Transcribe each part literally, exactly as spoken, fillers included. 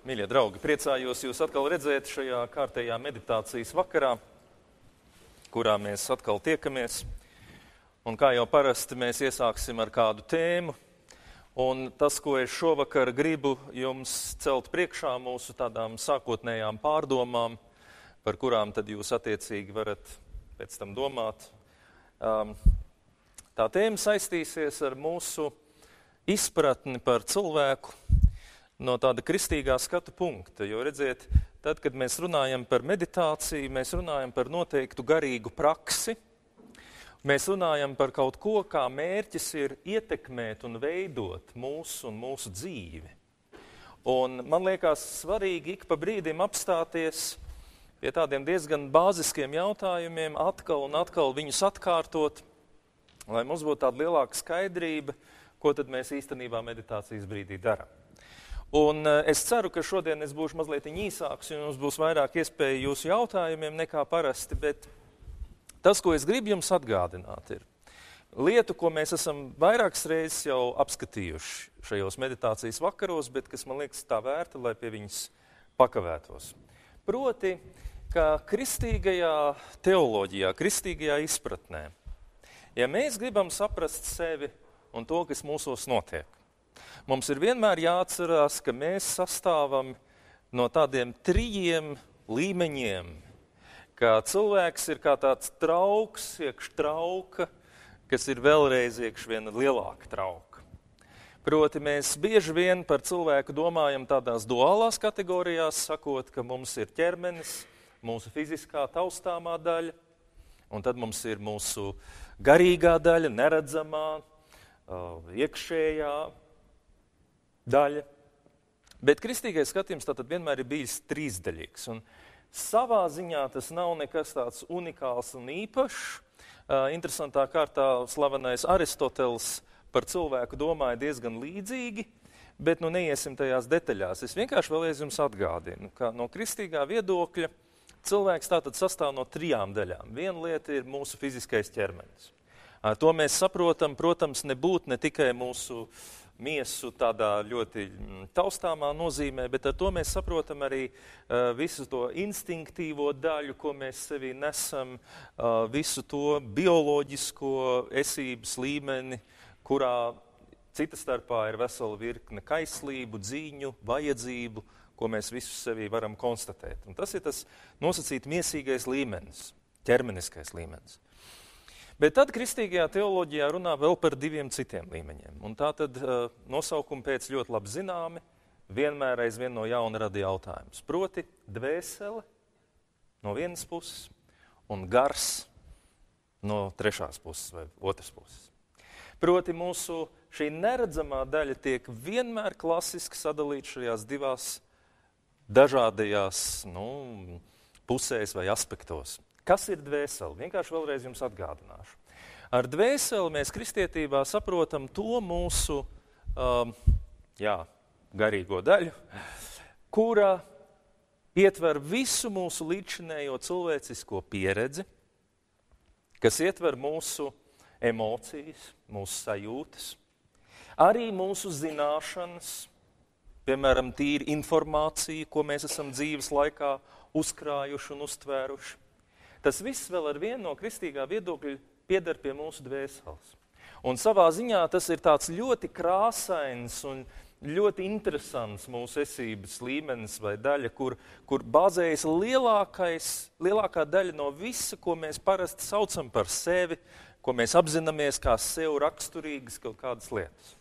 Mīļie draugi, priecājos jūs atkal redzēt šajā kārtējā meditācijas vakarā, kurā mēs atkal tiekamies. Un kā jau parasti mēs iesāksim ar kādu tēmu. Un tas, ko es šovakar gribu jums celt priekšā mūsu tādām sākotnējām pārdomām, par kurām tad jūs attiecīgi varat pēc tam domāt. Tā tēma saistīsies ar mūsu izpratni par cilvēku no tāda kristīgā skatu punkta. Jo redziet, tad, kad mēs runājam par meditāciju, mēs runājam par noteiktu garīgu praksi, mēs runājam par kaut ko, kā mērķis ir ietekmēt un veidot mūsu un mūsu dzīvi. Un man liekas svarīgi ik pa brīdim apstāties pie tādiem diezgan bāziskiem jautājumiem, atkal un atkal viņus atkārtot, lai mums būtu tāda lielāka skaidrība, ko tad mēs īstenībā meditācijas brīdī darām. Un es ceru, ka šodien es būšu mazliet īsāks, un mums būs vairāk iespēju jūsu jautājumiem nekā parasti, bet tas, ko es gribu jums atgādināt, ir lietu, ko mēs esam vairākas reizes jau apskatījuši šajos meditācijas vakaros, bet kas man liekas tā vērta, lai pie viņas pakavētos. Proti, ka kristīgajā teoloģijā, kristīgajā izpratnē, ja mēs gribam saprast sevi un to, kas mūsos notiek, mums ir vienmēr jāatcerās, ka mēs sastāvam no tādiem trijiem līmeņiem, ka cilvēks ir kā tāds trauks, iekš trauka, kas ir vēlreiz iekš viena lielāka trauka. Proti mēs bieži vien par cilvēku domājam tādās duālās kategorijās, sakot, ka mums ir ķermenis, mūsu fiziskā taustāmā daļa, un tad mums ir mūsu garīgā daļa, neredzamā, iekšējā daļa. Bet kristīgais skatījums tātad vienmēr ir bijis trīsdaļīgs. Un savā ziņā tas nav nekas tāds unikāls un īpašs. Uh, interesantā kārtā slavenais Aristoteles par cilvēku domāja diezgan līdzīgi, bet nu neiesim tajās detaļās. Es vienkārši vēlreiz jums atgādinu, ka no kristīgā viedokļa cilvēks tātad sastāv no trijām daļām. Viena lieta ir mūsu fiziskais ķermenis. Uh, to mēs saprotam, protams, nebūt ne tikai mūsu miesu tādā ļoti taustāmā nozīmē, bet ar to mēs saprotam arī uh, visu to instinktīvo daļu, ko mēs sevī nesam, uh, visu to bioloģisko esības līmeni, kurā cita starpā ir vesela virkne kaislību, dzīņu, vajadzību, ko mēs visu sevī varam konstatēt. Un tas ir tas nosacīt miesīgais līmenis, ķermeniskais līmenis. Bet tad kristīgajā teoloģijā runā vēl par diviem citiem līmeņiem. Un tā tad uh, nosaukumi pēc ļoti labi zināmi, vienmēr aizvien no jauna rada jautājums. Proti dvēsele no vienas puses un gars no trešās puses vai otras puses. Proti mūsu šī neredzamā daļa tiek vienmēr klasiski sadalīta šajās divās dažādajās nu, pusēs vai aspektos. Kas ir dvēsele? Vienkārši vēlreiz jums atgādināšu. Ar dvēseli mēs kristietībā saprotam to mūsu um, jā, garīgo daļu, kura ietver visu mūsu līdzšinējo cilvēcisko pieredzi, kas ietver mūsu emocijas, mūsu sajūtas, arī mūsu zināšanas, piemēram, tīri informācija, ko mēs esam dzīves laikā uzkrājuši un uztvēruši. Tas viss vēl ar vienu no kristīgā viedokļa pieder pie mūsu dvēseles. Un savā ziņā tas ir tāds ļoti krāsains un ļoti interesants mūsu esības līmenis vai daļa, kur, kur bāzējas lielākais, lielākā daļa no visa, ko mēs parasti saucam par sevi, ko mēs apzināmies kā sev raksturīgas kaut kādas lietas.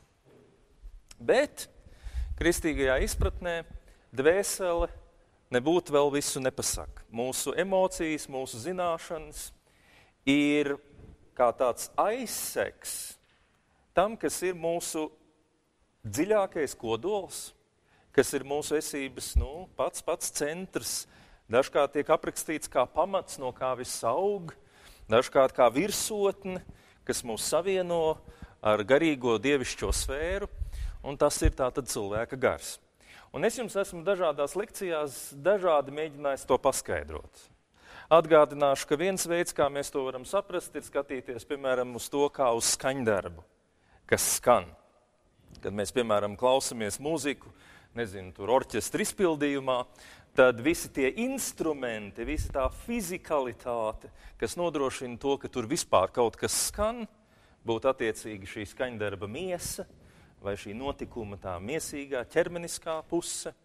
Bet kristīgajā izpratnē dvēsele nebūtu vēl visu nepasaka. Mūsu emocijas, mūsu zināšanas ir kā tāds aizseks tam, kas ir mūsu dziļākais kodols, kas ir mūsu esības nu, pats, pats centrs. Dažkārt tiek aprakstīts kā pamats, no kā viss aug, dažkārt kā virsotne, kas mūs savieno ar garīgo dievišķo sfēru, un tas ir tātad cilvēka gars. Un es jums esmu dažādās lekcijās dažādi mēģinājis to paskaidrot. Atgādināšu, ka viens veids, kā mēs to varam saprast, ir skatīties, piemēram, uz to kā uz skaņdarbu, kas skan. kad mēs, piemēram, klausamies mūziku, nezinu, tur orķestra izpildījumā, tad visi tie instrumenti, visa tā fizikalitāte, kas nodrošina to, ka tur vispār kaut kas skan, būtu attiecīgi šī skaņdarba miesa vai šī notikuma tā miesīgā ķermeniskā puse.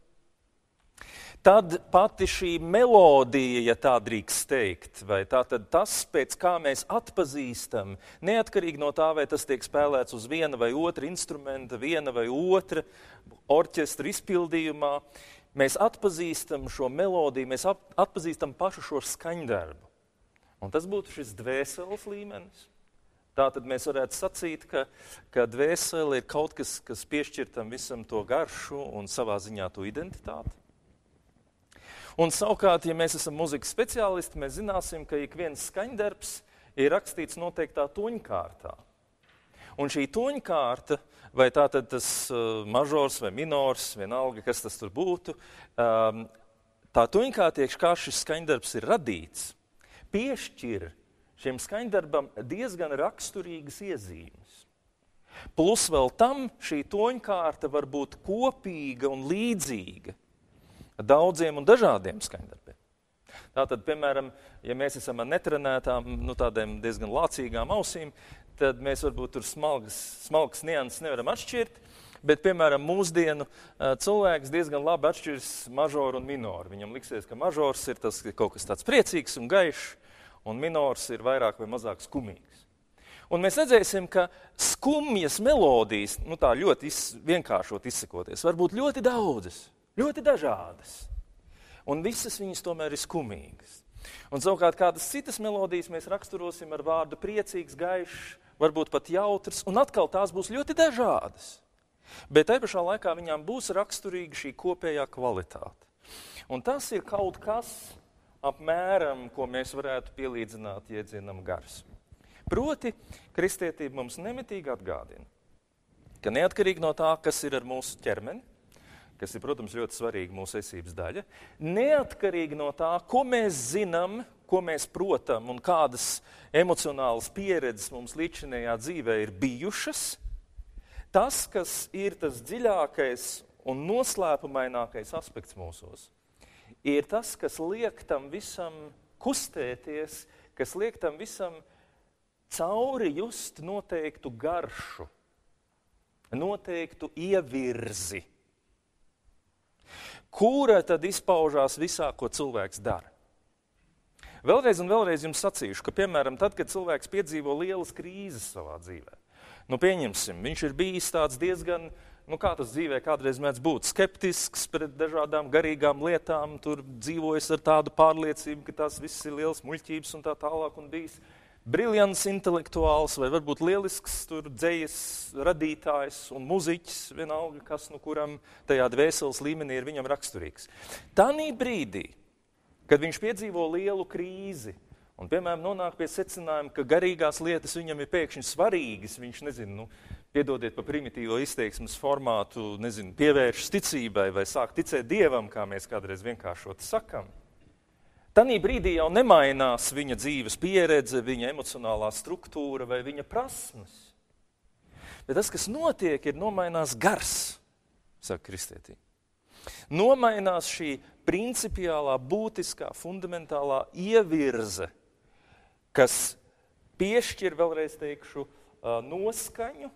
Tad pati šī melodija, ja tā drīkst teikt, vai tā tad tas, pēc kā mēs atpazīstam, neatkarīgi no tā, vai tas tiek spēlēts uz viena vai otra instrumenta, viena vai otra orķestra izpildījumā, mēs atpazīstam šo melodiju, mēs atpazīstam pašu šo skaņdarbu. Un tas būtu šis dvēseles līmenis. Tātad mēs varētu sacīt, ka, ka dvēsele ir kaut kas, kas piešķir tam visam to garšu un savā ziņā to identitāti. Un savukārt, ja mēs esam muzikas speciālisti, mēs zināsim, ka ik viens skaņdarbs ir rakstīts noteiktā toņkārtā. Un šī toņkārta, vai tātad tas uh, mažors vai minors, vienalga, kas tas tur būtu, um, tā toņkārta, kā šis skaņdarbs ir radīts, piešķir šiem skaņdarbam diezgan raksturīgas iezīmes. Plus vēl tam šī toņkārta var būt kopīga un līdzīga daudziem un dažādiem skaņdarbiem. Tātad, piemēram, ja mēs esam ar netrenētām, nu, tādiem diezgan lācīgām ausīm, tad mēs varbūt tur smalgas, smalgas nianses nevaram atšķirt, bet, piemēram, mūsdienu cilvēks diezgan labi atšķirs mažoru un minoru. Viņam liksies, ka mažors ir tas kaut kas tāds priecīgs un gaišs, un minors ir vairāk vai mazāk skumīgs. Un mēs redzēsim, ka skumjas melodijas, nu tā ļoti iz, vienkāršot izsakoties, var būt ļoti daudzas. Ļoti dažādas, un visas viņas tomēr ir skumīgas. Un savukārt kādas citas melodijas mēs raksturosim ar vārdu priecīgs, gaišs, varbūt pat jautrs, un atkal tās būs ļoti dažādas. Bet tai pašā laikā viņām būs raksturīga šī kopējā kvalitāte. Un tas ir kaut kas apmēram, ko mēs varētu pielīdzināt jēdzienam gars. Proti, kristietība mums nemitīgi atgādina, ka neatkarīgi no tā, kas ir ar mūsu ķermeni, kas ir, protams, ļoti svarīga mūsu esības daļa, neatkarīgi no tā, ko mēs zinām, ko mēs protam un kādas emocionālas pieredzes mums līdzinējā dzīvē ir bijušas, tas, kas ir tas dziļākais un noslēpumainākais aspekts mūsos, ir tas, kas liek tam visam kustēties, kas liek tam visam cauri just noteiktu garšu, noteiktu ievirzi, kura tad izpaužās visā, ko cilvēks dara. Vēlreiz un vēlreiz jums sacīšu, ka, piemēram, tad, kad cilvēks piedzīvo lielas krīzes savā dzīvē, nu, pieņemsim, viņš ir bijis tāds diezgan, nu, kā tas dzīvē kādreiz mēdz būt, skeptisks pret dažādām garīgām lietām, tur dzīvojas ar tādu pārliecību, ka tās viss ir liels muļķības un tā tālāk, un bijis briljants intelektuāls vai varbūt lielisks tur dzejas radītājs un muziķis, vienalga, kas nu kuram tajā dvēseles līmenī ir viņam raksturīgs. Tanī brīdī, kad viņš piedzīvo lielu krīzi un, piemēram, nonāk pie secinājuma, ka garīgās lietas viņam ir pēkšņi svarīgas, viņš, nezinu, nu, piedodiet pa primitīvo izteiksmes formātu, nezinu, pievēršas ticībai vai sāk ticēt Dievam, kā mēs kādreiz vienkāršoti sakam. Tanī brīdī jau nemainās viņa dzīves pieredze, viņa emocionālā struktūra vai viņa prasmes. Bet tas, kas notiek, ir nomainās gars, saka kristietī. Nomainās šī principiālā, būtiskā, fundamentālā ievirze, kas piešķir, vēlreiz teikšu, noskaņu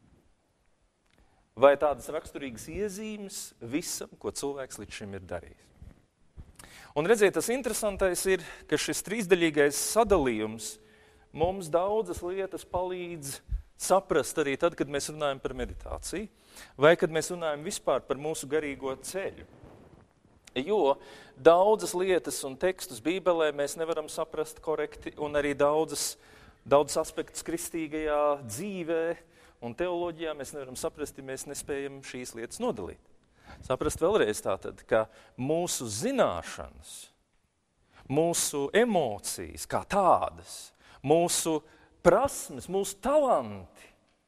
vai tādas raksturīgas iezīmes visam, ko cilvēks līdz šim ir darījis. Un redziet, tas interesantais ir, ka šis trīsdaļīgais sadalījums mums daudzas lietas palīdz saprast arī tad, kad mēs runājam par meditāciju, vai kad mēs runājam vispār par mūsu garīgo ceļu. Jo daudzas lietas un tekstus Bībelē mēs nevaram saprast korekti, un arī daudzas, daudzas aspektus kristīgajā dzīvē un teoloģijā mēs nevaram saprast, ja mēs nespējam šīs lietas nodalīt. Saprast vēlreiz tātad, ka mūsu zināšanas, mūsu emocijas kā tādas, mūsu prasmes, mūsu talanti,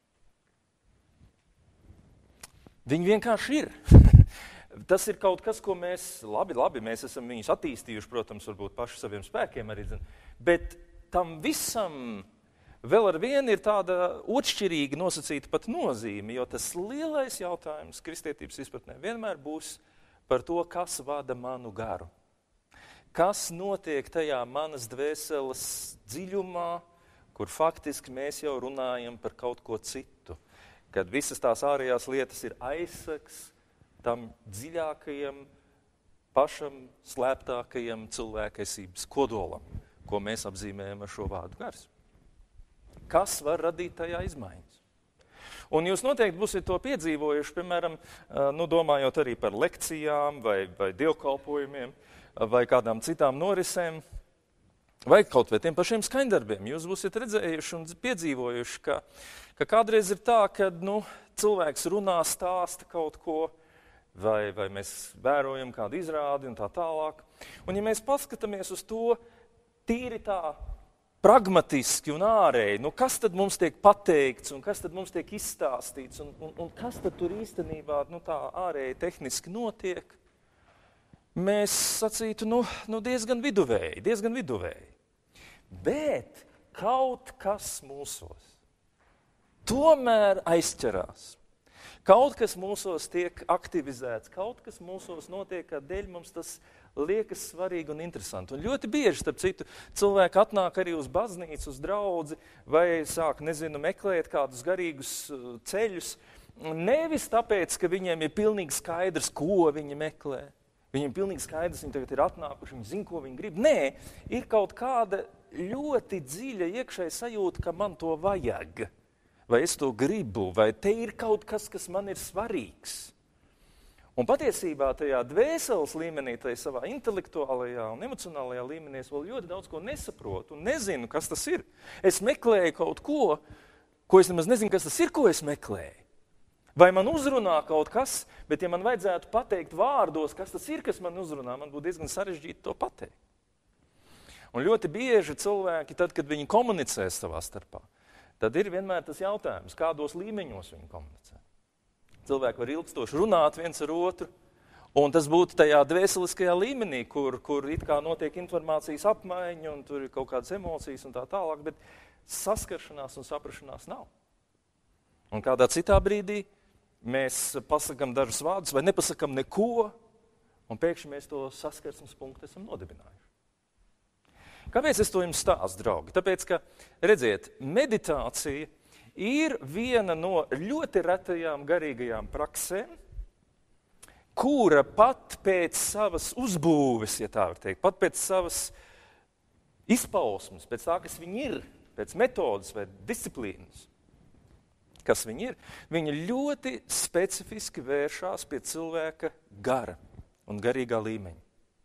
viņi vienkārši ir. Tas ir kaut kas, ko mēs, labi, labi, mēs esam viņus attīstījuši, protams, varbūt paši saviem spēkiem arī, bet tam visam vēl ar vienu ir tāda otršķirīga nosacīta pat nozīme, jo tas lielais jautājums kristietības izpratnē vienmēr būs par to, kas vada manu garu. Kas notiek tajā manas dvēseles dziļumā, kur faktiski mēs jau runājam par kaut ko citu. Kad visas tās ārējās lietas ir aizsaks tam dziļākajam, pašam slēptākajam cilvēkesības kodolam, ko mēs apzīmējam ar šo vārdu gars. Kas var radīt tajā izmaiņas? Un jūs noteikti būsiet to piedzīvojuši, piemēram, nu, domājot arī par lekcijām vai, vai dievkalpojumiem, vai kādām citām norisēm, vai kaut vai tiem pašiem skaņdarbiem. Jūs būsiet redzējuši un piedzīvojuši, ka, ka kādreiz ir tā, ka nu, cilvēks runā, stāsta kaut ko, vai, vai mēs vērojam kādu izrādi un tā tālāk. Un ja mēs paskatāmies uz to tīri tā pragmatiski un ārēji, nu kas tad mums tiek pateikts un kas tad mums tiek izstāstīts un, un, un kas tad tur īstenībā nu, tā ārēji tehniski notiek, mēs sacītu, nu, nu diezgan viduvēji, diezgan viduvēji. Bet kaut kas mūsos tomēr aizķerās. Kaut kas mūsos tiek aktivizēts, kaut kas mūsos notiek, kādēļ mums tas liekas svarīgi un interesanti. Un ļoti bieži, starp citu, cilvēki atnāk arī uz baznīcu, uz draudzi, vai sāk, nezinu, meklēt kādus garīgus ceļus. Nevis tāpēc, ka viņiem ir pilnīgi skaidrs, ko viņi meklē. Viņiem ir pilnīgi skaidrs, viņi tagad ir atnākuši, viņi zina, ko viņi grib. Nē, ir kaut kāda ļoti dziļa iekšēja sajūta, ka man to vajag. Vai es to gribu, vai te ir kaut kas, kas man ir svarīgs. Un patiesībā tajā dvēseles līmenī, tajā savā intelektuālajā un emocionālajā līmenī es vēl ļoti daudz ko nesaprotu un nezinu, kas tas ir. Es meklēju kaut ko, ko es nemaz nezinu, kas tas ir, ko es meklēju. Vai man uzrunā kaut kas, bet ja man vajadzētu pateikt vārdos, kas tas ir, kas man uzrunā, man būtu diezgan sarežģīti to pateikt. Un ļoti bieži cilvēki, tad, kad viņi komunicē savā starpā, tad ir vienmēr tas jautājums, kādos līmeņos viņi komunicē. Cilvēki var ilgstoši runāt viens ar otru, un tas būtu tajā dvēseliskajā līmenī, kur, kur it kā notiek informācijas apmaiņa, un tur ir kaut kādas emocijas un tā tālāk, bet saskaršanās un saprašanās nav. Un kādā citā brīdī mēs pasakam dažus vārdus vai nepasakam neko, un pēkšņi mēs to saskarsmes punktu esam nodibinājuši. Kāpēc es to jums stāstu, draugi? Tāpēc, ka, redziet, meditācija ir viena no ļoti retajām garīgajām praksēm, kura pat pēc savas uzbūves, ja tā var teikt, pat pēc savas izpausmes, pēc tā, kas viņi ir, pēc metodas vai disciplīnas, kas viņi ir, viņi ļoti specifiski vēršās pie cilvēka gara un garīgā līmeņa.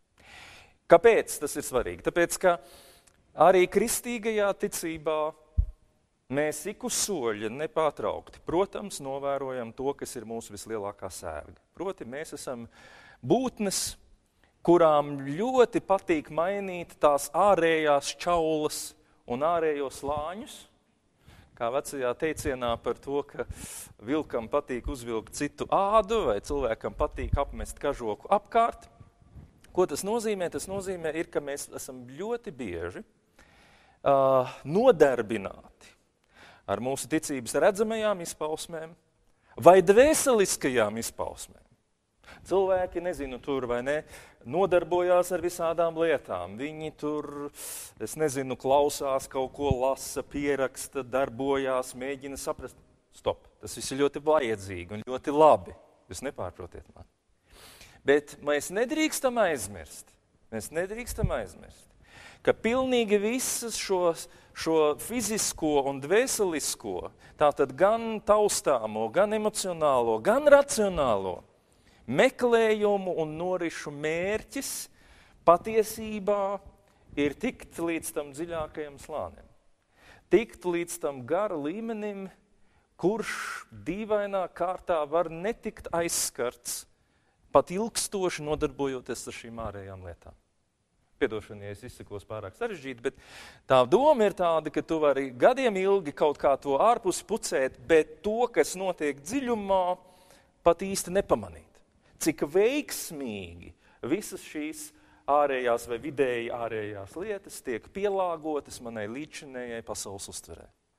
Kāpēc tas ir svarīgi? Tāpēc, ka arī kristīgajā ticībā mēs ik uz soļa nepārtraukti, protams, novērojam to, kas ir mūsu vislielākā sērga. Proti, mēs esam būtnes, kurām ļoti patīk mainīt tās ārējās čaulas un ārējos slāņus, kā vecajā teicienā par to, ka vilkam patīk uzvilkt citu ādu vai cilvēkam patīk apmest kažoku apkārt. Ko tas nozīmē? Tas nozīmē, ir, ka mēs esam ļoti bieži uh, nodarbināti ar mūsu ticības redzamajām izpausmēm vai dvēseliskajām izpausmēm. Cilvēki, nezinu, tur vai ne, nodarbojās ar visādām lietām. Viņi tur, es nezinu, klausās, kaut ko lasa, pieraksta, darbojās, mēģina saprast. Stop, tas viss ir ļoti vajadzīgi un ļoti labi. Jūs nepārprotiet mani. Bet mēs nedrīkstam aizmirst, mēs nedrīkstam aizmirst, ka pilnīgi visas šo, šo fizisko un dvēselisko, tātad gan taustāmo, gan emocionālo, gan racionālo meklējumu un norišu mērķis patiesībā ir tikt līdz tam dziļākajam slānim. Tikt līdz tam gara līmenim, kurš dīvainā kārtā var netikt aizskarts, pat ilgstoši nodarbojoties ar šīm ārējām lietām. Piedošana, ja es izsakos pārāk sarežģīti, bet tā doma ir tāda, ka tu vari gadiem ilgi kaut kā to ārpusi pucēt, bet to, kas notiek dziļumā, pat īsti nepamanīt. Cik veiksmīgi visas šīs ārējās vai vidēji ārējās lietas tiek pielāgotas manai līdzinējai pasaules uztverē.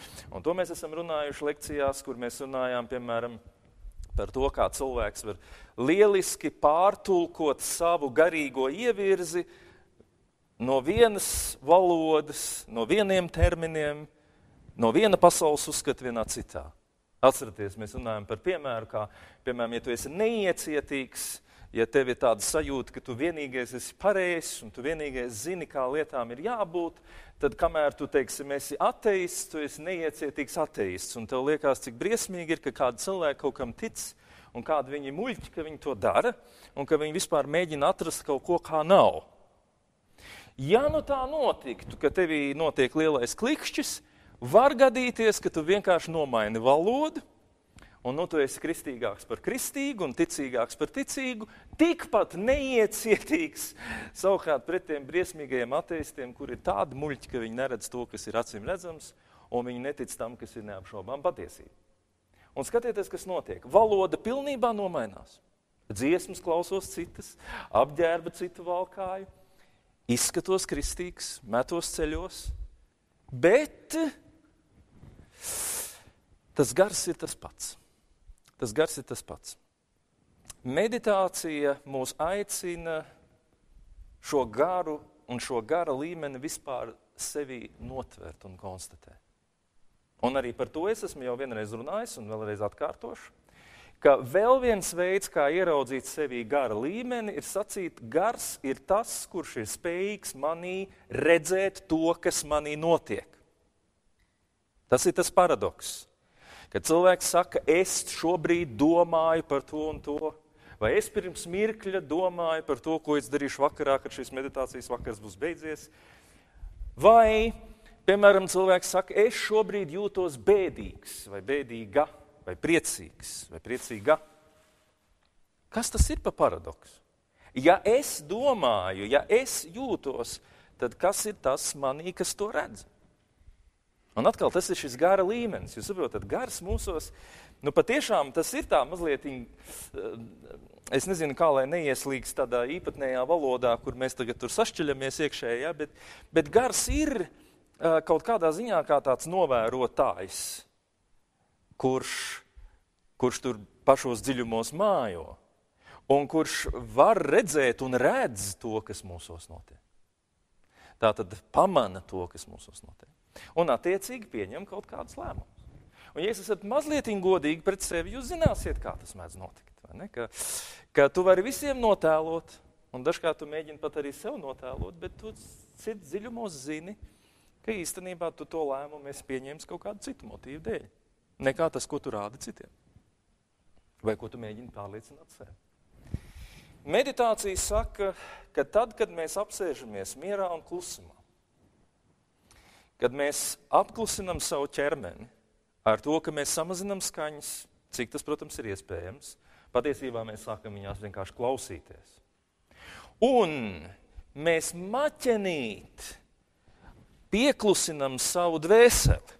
Un to mēs esam runājuši lekcijās, kur mēs runājām, piemēram, par to, kā cilvēks var lieliski pārtulkot savu garīgo ievirzi no vienas valodas, no vieniem terminiem, no viena pasaules uzskata vienā citā. Atceraties, mēs runājam par piemēru, kā, piemēram, ja tu esi neiecietīgs, ja tev ir tāda sajūta, ka tu vienīgais esi pareizs un tu vienīgais zini, kā lietām ir jābūt, tad kamēr tu, teiksim, esi ateists, tu esi neiecietīgs ateists. Un tev liekas, cik briesmīgi ir, ka kādi cilvēki kaut kam tic un kādi viņi muļķi, ka viņi to dara un ka viņi vispār mēģina atrast kaut ko, kā nav. Ja nu tā notiktu, ka tevī notiek lielais klikšķis, var gadīties, ka tu vienkārši nomaini valodu, un nu tu esi kristīgāks par kristīgu un ticīgāks par ticīgu, tikpat neiecietīgs savukārt pret tiem briesmīgajiem ateistiem, kuri ir tādi muļķi, ka viņi neredz to, kas ir acīm redzams, un viņi netic tam, kas ir neapšaubām patiesība. Un skatieties, kas notiek. Valoda pilnībā nomainās. Dziesmas klausos citas, apģērba citu valkāju, izskatos kristīgs, metos ceļos, bet tas gars ir tas pats. Tas gars ir tas pats. Meditācija mūs aicina šo garu un šo gara līmeni vispār sevī notvert un konstatēt. Un arī par to es esmu jau vienreiz runājis un vēlreiz atkārtošu, ka vēl viens veids, kā ieraudzīt sevī gara līmeni, ir sacīt, gars ir tas, kurš ir spējīgs manī redzēt to, kas manī notiek. Tas ir tas paradoks. Kad cilvēks saka, es šobrīd domāju par to un to, vai es pirms mirkļa domāju par to, ko es darīšu vakarā, kad šis meditācijas vakars būs beidzies, vai, piemēram, cilvēks saka, es šobrīd jūtos bēdīgs, vai bēdīga, vai priecīgs, vai priecīga. Kas tas ir pa paradoksu? Ja es domāju, ja es jūtos, tad kas ir tas manī, kas to redz? Un atkal tas ir šis gara līmenis. Jūs saprotat, gars mūsos, nu patiešām tas ir tā mazliet, es nezinu, kā lai neieslīgs tādā īpatnējā valodā, kur mēs tagad tur sašķeļamies iekšējā, ja, bet, bet gars ir kaut kādā ziņā kā tāds novērotājs, kurš, kurš tur pašos dziļumos mājo, un kurš var redzēt un redz to, kas mūsos notiek. Tātad pamana to, kas mūsos notiek. Un attiecīgi pieņem kaut kādus lēmumus. Un ja es esat mazliet godīgi pret sevi, jūs zināsiet, kā tas mēdz notikt. Vai ne? Ka, ka tu vari visiem notēlot, un dažkārt tu mēģini pat arī sev notēlot, bet tu sirds dziļumos zini, ka īstenībā tu to lēmumu esi pieņēmis kaut kādu citu motīvu dēļ. Nekā tas, ko tu rādi citiem. Vai ko tu mēģini pārliecināt sevi. Meditācija saka, ka tad, kad mēs apsēžamies mierā un klusumā, kad mēs apklusinam savu ķermeni ar to, ka mēs samazinam skaņas, cik tas, protams, ir iespējams, patiesībā mēs sākam viņās vienkārši klausīties. Un mēs maķenīt pieklusinam savu dvēseli.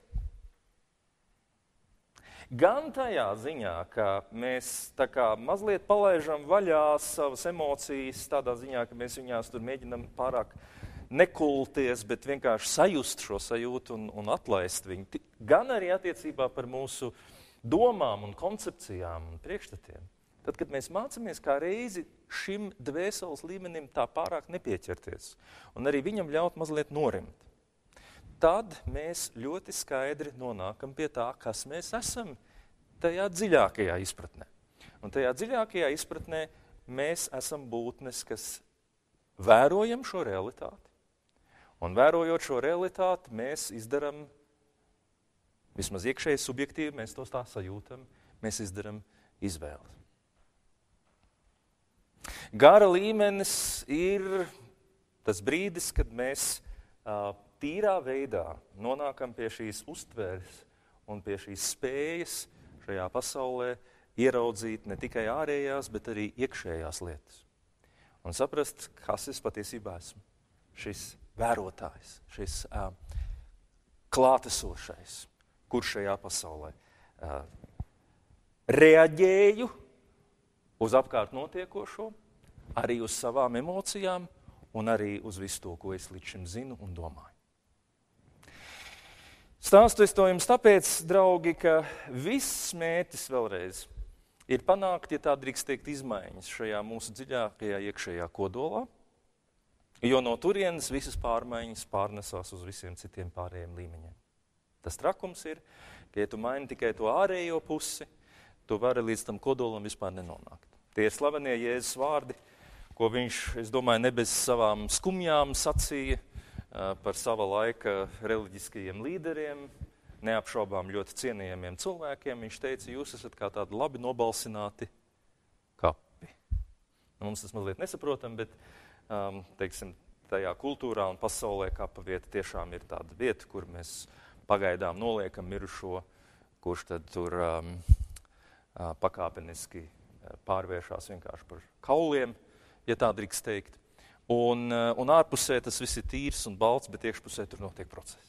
Gan tajā ziņā, ka mēs tā kā mazliet palaižam vaļā savas emocijas, tādā ziņā, ka mēs viņās tur mēģinam pārāk nekulties, bet vienkārši sajust šo sajūtu un, un atlaist viņu. Gan arī attiecībā par mūsu domām un koncepcijām un priekšstatiem. Tad, kad mēs mācāmies kā reizi šim dvēseles līmenim tā pārāk nepieķerties un arī viņam ļaut mazliet norimt, tad mēs ļoti skaidri nonākam pie tā, kas mēs esam tajā dziļākajā izpratnē. Un tajā dziļākajā izpratnē mēs esam būtnes, kas vērojam šo realitāti. Un vērojot šo realitāti, mēs izdaram, vismaz iekšēji subjektīvi, mēs tos tā sajūtam, mēs izdaram izvēli. Gara līmenis ir tas brīdis, kad mēs uh, tīrā veidā nonākam pie šīs uztveres un pie šīs spējas šajā pasaulē ieraudzīt ne tikai ārējās, bet arī iekšējās lietas. Un saprast, kas es patiesībā esmu. Šis vērotājs, šis uh, klātesošais, kurš šajā pasaulē uh, reaģēju uz apkārt notiekošo, arī uz savām emocijām un arī uz visu to, ko es līdz šim zinu un domāju. Stāstu es to jums tāpēc, draugi, ka viss mērķis vēlreiz ir panākt, ja tā drīkst teikt, izmaiņas šajā mūsu dziļākajā iekšējā kodolā, jo no turienes visas pārmaiņas pārnesās uz visiem citiem pārējiem līmeņiem. Tas trakums ir, ka ja tu maini tikai to ārējo pusi, tu vari līdz tam kodolam vispār nenonākt. Tie ir slavenie Jēzus vārdi, ko viņš, es domāju, ne bez savām skumjām sacīja par sava laika reliģiskajiem līderiem, neapšaubām ļoti cienījamiem cilvēkiem. Viņš teica, jūs esat kā tādi labi nobalsināti kapi. Mums tas mazliet nesaprotam, bet um, teiksim, tajā kultūrā un pasaulē kapa vieta tiešām ir tāda vieta, kur mēs pagaidām noliekam mirušo, kurš tad tur um, pakāpeniski pārvēršās vienkārši par kauliem, ja tā drīkst teikt. Un, un ārpusē tas viss ir tīrs un balts, bet iekšpusē tur notiek process.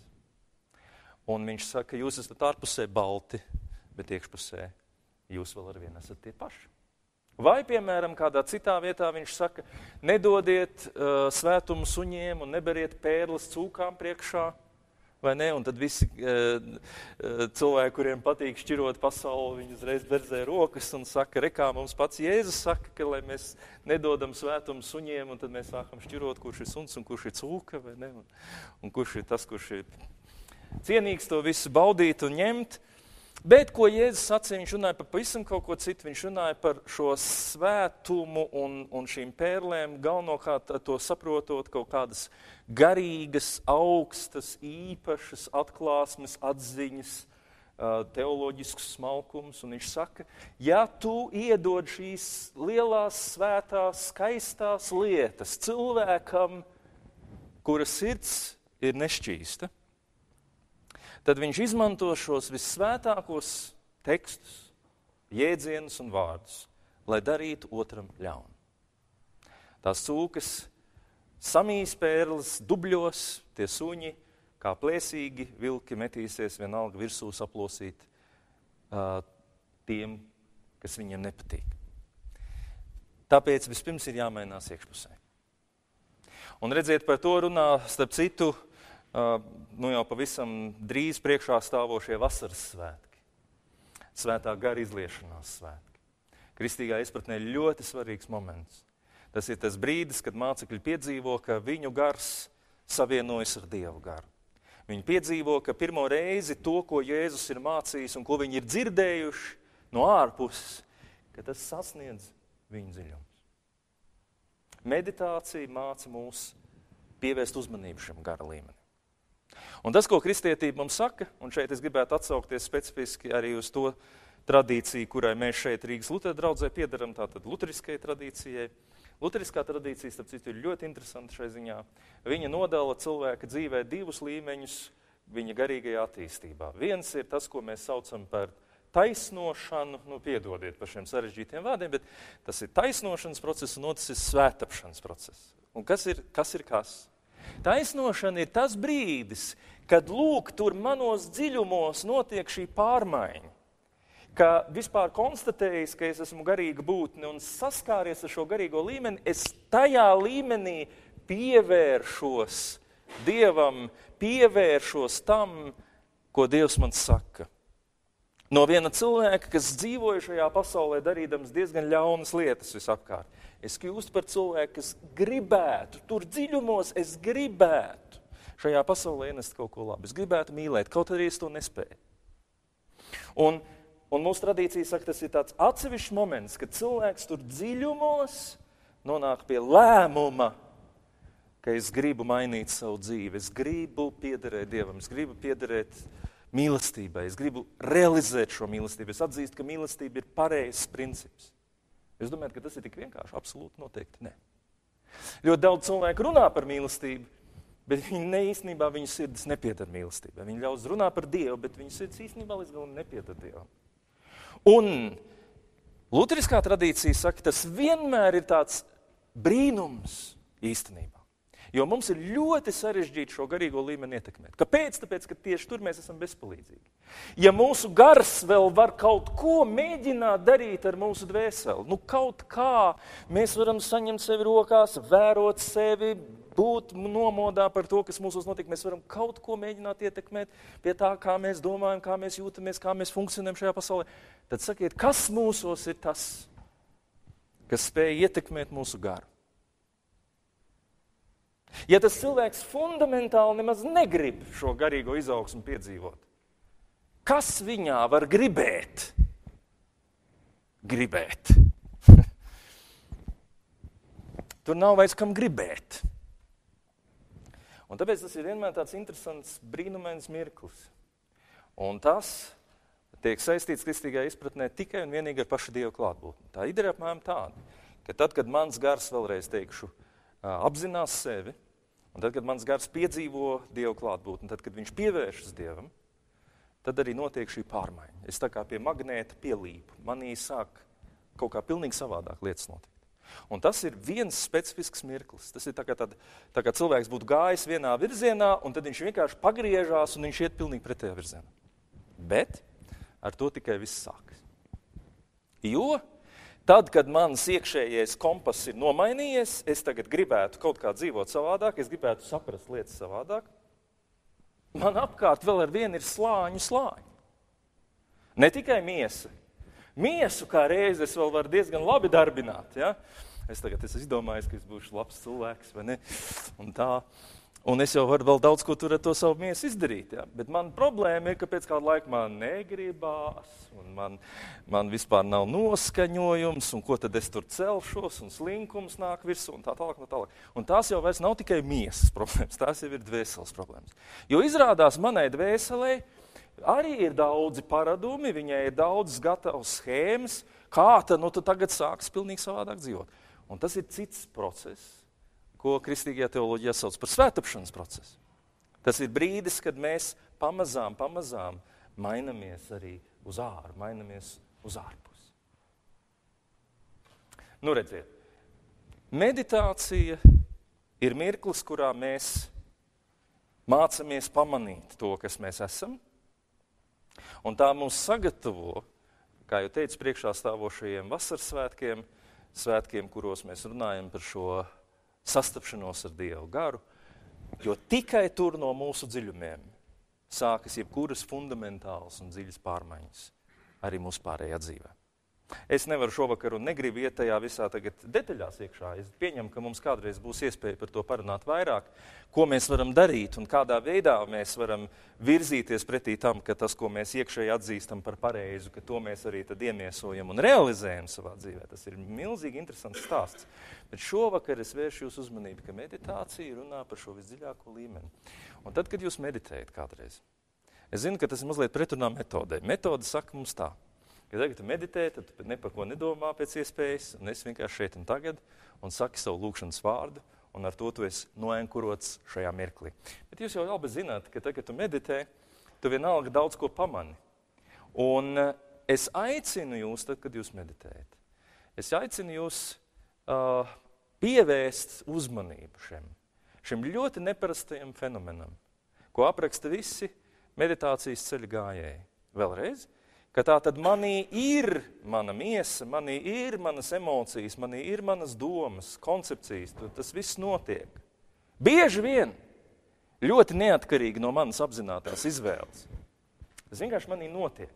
Un viņš saka, jūs esat ārpusē balti, bet iekšpusē jūs vēl ar vienu esat tie paši. Vai, piemēram, kādā citā vietā viņš saka, nedodiet uh, svētumu suņiem un neberiet pērles cūkām priekšā, vai ne? Un tad visi uh, cilvēki, kuriem patīk šķirot pasauli, viņi uzreiz berzē rokas un saka, rekā mums pats Jēzus saka, ka lai mēs nedodam svētumu suņiem, un tad mēs sākam šķirot, kurš ir suns un kurš ir cūka, vai ne? Un, un kurš ir tas, kurš ir cienīgs to visu baudīt un ņemt. Bet, ko Jēzus sacīja, viņš runāja par pavisam kaut ko citu, viņš runāja par šo svētumu un, un šīm pērlēm, galvenokārt to saprotot kaut kādas garīgas, augstas, īpašas atklāsmes, atziņas, teoloģiskus smalkumus. Un viņš saka, ja tu iedod šīs lielās, svētās, skaistās lietas cilvēkam, kura sirds ir nešķīsta, tad viņš izmanto šos vissvētākos tekstus, jēdzienus un vārdus, lai darītu otram ļaunu. Tās cūkas samīs pērles dubļos, tie suņi, kā plēsīgi vilki metīsies vienalga virsū saplosīt uh, tiem, kas viņiem nepatīk. Tāpēc vispirms ir jāmainās iekšpusē. Un redziet, par to runā, starp citu, Uh, nu jau pavisam drīz priekšā stāvošie vasaras svētki. Svētā gara izliešanās svētki. Kristīgā izpratnē ļoti svarīgs moments. Tas ir tas brīdis, kad mācekļi piedzīvo, ka viņu gars savienojas ar Dievu garu. Viņi piedzīvo, ka pirmo reizi to, ko Jēzus ir mācījis un ko viņi ir dzirdējuši no ārpuses, ka tas sasniedz viņu dziļums. Meditācija māca mūs pievērst uzmanību šim gara līmenim. Un tas, ko kristietība mums saka, un šeit es gribētu atsaukties specifiski arī uz to tradīciju, kurai mēs šeit Rīgas Lutera draudzē piedaram, tātad luteriskajai tradīcijai. Luteriskā tradīcija, starp citu, ir ļoti interesanta šai ziņā. Viņa nodala cilvēka dzīvē divus līmeņus viņa garīgajā attīstībā. Viens ir tas, ko mēs saucam par taisnošanu, nu piedodiet par šiem sarežģītiem vārdiem, bet tas ir taisnošanas process, un otrs ir svētapšanas process. Un kas ir kas? Ir kas? Taisnošana ir tas brīdis, kad lūk, tur manos dziļumos notiek šī pārmaiņa, ka vispār konstatējis, ka es esmu garīga būtne un saskāries ar šo garīgo līmeni, es tajā līmenī pievēršos Dievam, pievēršos tam, ko Dievs man saka. No viena cilvēka, kas dzīvoja šajā pasaulē, darīdams diezgan ļaunas lietas visapkārt. Es kļūstu par cilvēku, kas gribētu, tur dziļumos es gribētu šajā pasaulē ienest kaut ko labu. Es gribētu mīlēt, kaut arī es to nespēju. Un, un mūsu tradīcija saka, tas ir tāds atsevišķs moments, kad cilvēks tur dziļumos nonāk pie lēmuma, ka es gribu mainīt savu dzīvi, es gribu piederēt Dievam, es gribu piederēt mīlestībai, es gribu realizēt šo mīlestību. Es atzīstu, ka mīlestība ir pareizs princips. Es domāju, ka tas ir tik vienkārši, absolūti noteikti ne. Ļoti daudz cilvēku runā par mīlestību, bet viņi ne īstenībā viņu sirds nepiedar mīlestībai. Viņi ļauz runā par Dievu, bet viņu sirds īstenībā līdz galam nepiedar Dievam. Un luteriskā tradīcija saka, tas vienmēr ir tāds brīnums īstenībā. Jo mums ir ļoti sarežģīti šo garīgo līmeni ietekmēt. Kāpēc? Tāpēc, ka tieši tur mēs esam bezpalīdzīgi. Ja mūsu gars vēl var kaut ko mēģināt darīt ar mūsu dvēseli, nu kaut kā mēs varam saņemt sevi rokās, vērot sevi, būt nomodā par to, kas mūsos notiek. Mēs varam kaut ko mēģināt ietekmēt pie tā, kā mēs domājam, kā mēs jūtamies, kā mēs funkcionējam šajā pasaulē. Tad sakiet, kas mūsos ir tas, kas spēj ietekmēt mūsu garu? Ja tas cilvēks fundamentāli nemaz negrib šo garīgo izaugsmu piedzīvot, kas viņā var gribēt? Gribēt. Tur nav vairs kam gribēt. Un tāpēc tas ir vienmēr tāds interesants, brīnumains mirklis. Un tas tiek saistīts kristīgajā izpratnē tikai un vienīgi ar pašu Dievu klātbūtni. Tā ideja ir apmēram tāda, ka tad, kad mans gars, vēlreiz teikšu, apzinās sevi, un tad, kad mans gars piedzīvo Dievu klātbūtni, tad, kad viņš pievēršas Dievam, tad arī notiek šī pārmaiņa. Es tā kā pie magnēta pielīpu. Manī sāk kaut kā pilnīgi savādāk lietas notikt. Un tas ir viens specifisks mirklis. Tas ir tā kā, tad, tā kā cilvēks būtu gājis vienā virzienā, un tad viņš vienkārši pagriežās, un viņš iet pilnīgi pretējā virzienā. Bet ar to tikai viss sākas. Jo tad, kad mans iekšējais kompass ir nomainījies, es tagad gribētu kaut kā dzīvot savādāk, es gribētu saprast lietas savādāk, man apkārt vēl ar vienu ir slāņu slāņi. Ne tikai miesa. Miesu kā reizi es vēl varu diezgan labi darbināt. Ja? Es tagad esmu izdomājis, ka es būšu labs cilvēks, vai ne? Un tā. Un es jau varu vēl daudz ko tur ar to savu miesu izdarīt. Ja? Bet man problēma ir, ka pēc kāda laika man negribās, un man, man vispār nav noskaņojums, un ko tad es tur celšos, un slinkums nāk virsū, un tā tālāk, un tā tālāk. Un tās jau vairs nav tikai miesas problēmas, tās jau ir dvēseles problēmas. Jo izrādās manai dvēselei arī ir daudzi paradumi, viņai ir daudz gatavas schēmas, kā tad, nu, tad tagad sāks pilnīgi savādāk dzīvot. Un tas ir cits process, ko kristīgajā teoloģijā sauc par svētapšanas procesu. Tas ir brīdis, kad mēs pamazām, pamazām mainamies arī uz āru, mainamies uz ārpusi. Nu, redziet, meditācija ir mirklis, kurā mēs mācamies pamanīt to, kas mēs esam, un tā mūs sagatavo, kā jau teicu, priekšā stāvošajiem vasaras svētkiem, svētkiem, kuros mēs runājam par šo sastapšanos ar Dievu garu, jo tikai tur no mūsu dziļumiem sākas jebkuras fundamentālas un dziļas pārmaiņas arī mūsu pārējā dzīvē. Es nevaru šovakar un negribu iet tajā visā tagad detaļās iekšā. Es pieņemu, ka mums kādreiz būs iespēja par to parunāt vairāk, ko mēs varam darīt un kādā veidā mēs varam virzīties pretī tam, ka tas, ko mēs iekšēji atzīstam par pareizu, ka to mēs arī tad iemiesojam un realizējam savā dzīvē. Tas ir milzīgi interesants stāsts. Bet šovakar es vēršu jūs uzmanību, ka meditācija runā par šo visdziļāko līmeni. Un tad, kad jūs meditējat kādreiz, es zinu, ka tas ir mazliet pretrunā metodē. Metode saka mums tā. Ja tagad tu meditē, tad tu ne par ko nedomā pēc iespējas, un es vienkārši šeit un tagad, un saki savu lūkšanas vārdu, un ar to tu esi noenkurots šajā mirklī. Bet jūs jau labi zināt, ka tagad, kad tu meditē, tu vienalga daudz ko pamani. Un es aicinu jūs, tad, kad jūs meditējat, es aicinu jūs uh, pievērst uzmanību šiem, šim ļoti neparastajam fenomenam, ko apraksta visi meditācijas ceļa gājēji. Vēlreiz. Ka tā tad manī ir mana miesa, manī ir manas emocijas, manī ir manas domas, koncepcijas, tas viss notiek. Bieži vien ļoti neatkarīgi no manas apzinātās izvēles. Tas vienkārši manī notiek.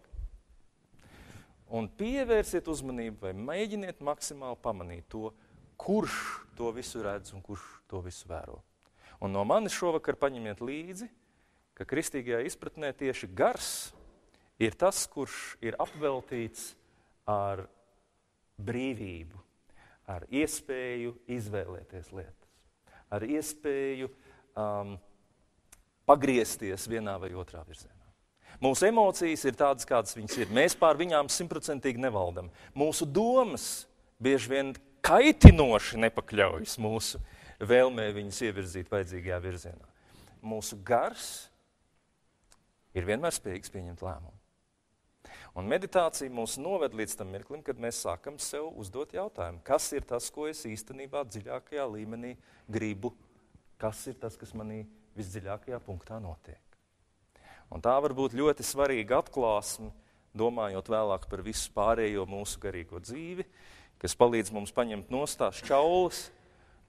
Un pievērsiet uzmanību vai mēģiniet maksimāli pamanīt to, kurš to visu redz un kurš to visu vēro. Un no manis šovakar paņemiet līdzi, ka kristīgajā izpratnē tieši gars ir tas, kurš ir apveltīts ar brīvību, ar iespēju izvēlēties lietas, ar iespēju um, pagriezties vienā vai otrā virzienā. Mūsu emocijas ir tādas, kādas viņas ir. Mēs pār viņām simtprocentīgi nevaldam. Mūsu domas bieži vien kaitinoši nepakļaujas mūsu vēlmē viņas ievirzīt vajadzīgajā virzienā. Mūsu gars ir vienmēr spējīgs pieņemt lēmumu. Un meditācija mūs noved līdz tam mirklim, kad mēs sākam sev uzdot jautājumu, kas ir tas, ko es īstenībā dziļākajā līmenī gribu, kas ir tas, kas manī visdziļākajā punktā notiek. Un tā var būt ļoti svarīga atklāsme, domājot vēlāk par visu pārējo mūsu garīgo dzīvi, kas palīdz mums paņemt nost tās čaulas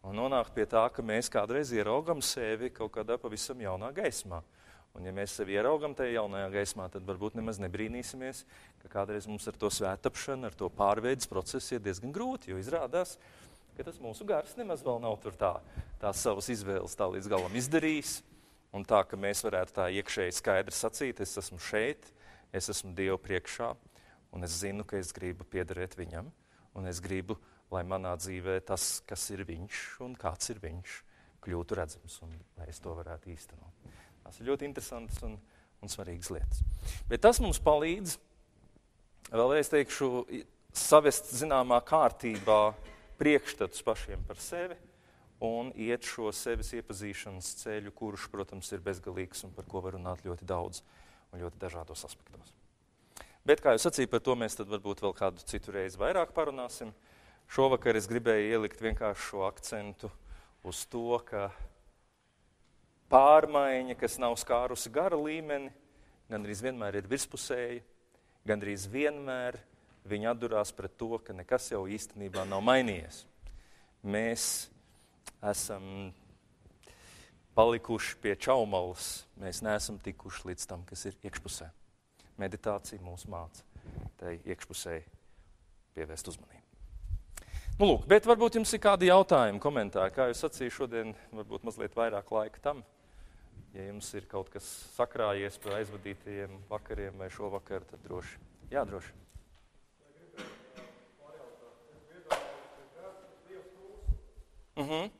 un nonāk pie tā, ka mēs kādreiz ieraugam sevi kaut kādā pavisam jaunā gaismā. Un ja mēs sevi ieraugam tajā jaunajā gaismā, tad varbūt nemaz nebrīnīsimies, ka kādreiz mums ar to svētapšanu, ar to pārveidas procesu ir diezgan grūti, jo izrādās, ka tas mūsu gars nemaz vēl nav tur tā, tās savas izvēles tā līdz galam izdarījis, un tā, ka mēs varētu tā iekšēji skaidri sacīt, es esmu šeit, es esmu Dievu priekšā, un es zinu, ka es gribu piederēt viņam, un es gribu, lai manā dzīvē tas, kas ir viņš un kāds ir viņš, kļūtu redzams, un lai es to varētu īstenot. Tas ir ļoti interesants un, un svarīgas lietas. Bet tas mums palīdz, vēlreiz teikšu, savest zināmā kārtībā priekšstatus pašiem par sevi un iet šo sevis iepazīšanas ceļu, kurš, protams, ir bezgalīgs un par ko var runāt ļoti daudz un ļoti dažādos aspektos. Bet, kā jūs sacīju, par to mēs tad varbūt vēl kādu citu reizi vairāk parunāsim. Šovakar es gribēju ielikt vienkārši šo akcentu uz to, ka pārmaiņa, kas nav skārusi gara līmeni, gandrīz vienmēr ir virspusēja, gandrīz vienmēr viņi atdurās pret to, ka nekas jau īstenībā nav mainījies. Mēs esam palikuši pie čaumalas, mēs neesam tikuši līdz tam, kas ir iekšpusē. Meditācija mūs māca tai iekšpusē pievērst uzmanību. Nu, lūk, bet varbūt jums ir kādi jautājumi, komentāri, kā jūs sacīju šodien, varbūt mazliet vairāk laika tam. Ja jums ir kaut kas sakrājies par aizvadītajiem vakariem vai šovakar, tad droši. Jā, droši. Mhm.